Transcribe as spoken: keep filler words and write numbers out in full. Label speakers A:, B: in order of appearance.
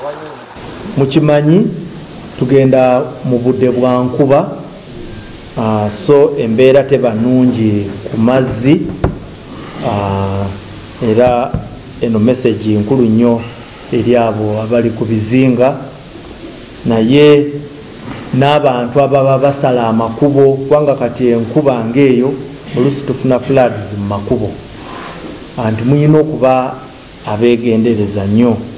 A: mukimanyi tugenda mu budde bwa nkuba, uh, so embeera teba nnungi ku mazzi, uh, era eno message nkulu nnyo eri abo abali ku bizinga naye n'abantu ababa basala amakubo kubanga kati enkuba ng'eyo oluusi tufuna floods mu makubo, anti muyina okuba abeegendereza nnyo.